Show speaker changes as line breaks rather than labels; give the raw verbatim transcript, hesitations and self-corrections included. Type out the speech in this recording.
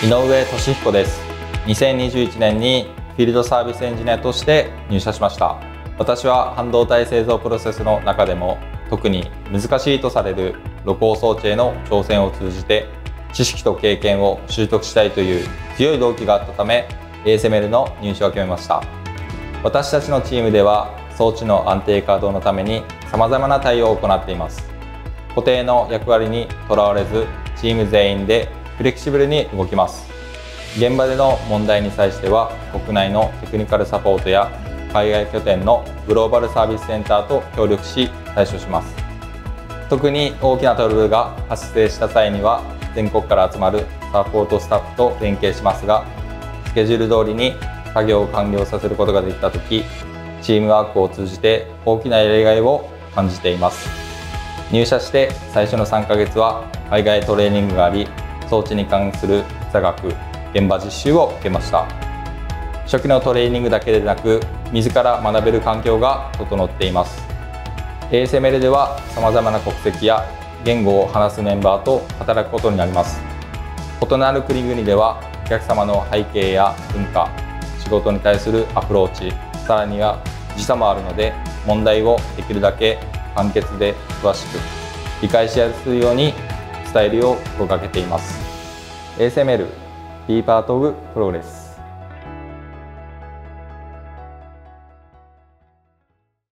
井上俊彦です。にせんにじゅういちねんにフィールドサービスエンジニアとして入社しました。私は半導体製造プロセスの中でも特に難しいとされる露光装置への挑戦を通じて知識と経験を習得したいという強い動機があったため エーエスエムエル の入社を決めました。私たちのチームでは装置の安定稼働のために様々な対応を行っています。固定の役割にとらわれずチーム全員でフレキシブルに動きます。現場での問題に際しては国内のテクニカルサポートや海外拠点のグローバルサービスセンターと協力し対処します。特に大きなトラブルが発生した際には全国から集まるサポートスタッフと連携しますが、スケジュール通りに作業を完了させることができたとき、チームワークを通じて大きなやりがいを感じています。入社して最初のさんかげつは海外トレーニングがあり、装置に関する座学、現場実習を受けました。初期のトレーニングだけでなく、自ら学べる環境が整っています。エーエスエムエル では様々な国籍や言語を話すメンバーと働くことになります。異なる国々ではお客様の背景や文化、仕事に対するアプローチ、さらには時差もあるので、問題をできるだけ簡潔で詳しく理解しやすいように伝えるよう心がけています。エーエスエムエル Be Part of Progress